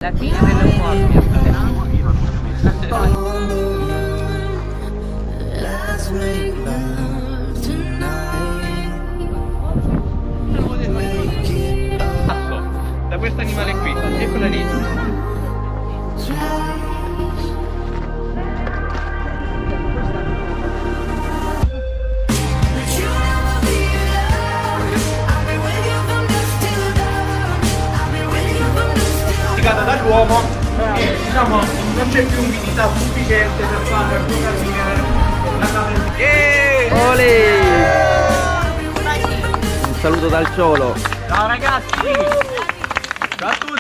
La fine dell'uomo. Da questo animale qui, eccola lì. Dall'uomo e diciamo non c'è più umidità sufficiente per far sopravvivere la capra. Olè! Un saluto dal ciolo. Ciao ragazzi! Ciao a tutti!